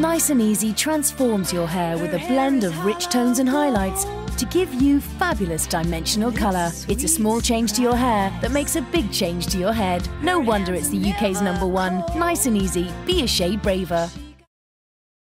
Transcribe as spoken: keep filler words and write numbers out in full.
Nice and Easy transforms your hair with a blend of rich tones and highlights to give you fabulous dimensional colour. It's a small change to your hair that makes a big change to your head. No wonder it's the U K's number one. Nice and Easy, be a shade braver.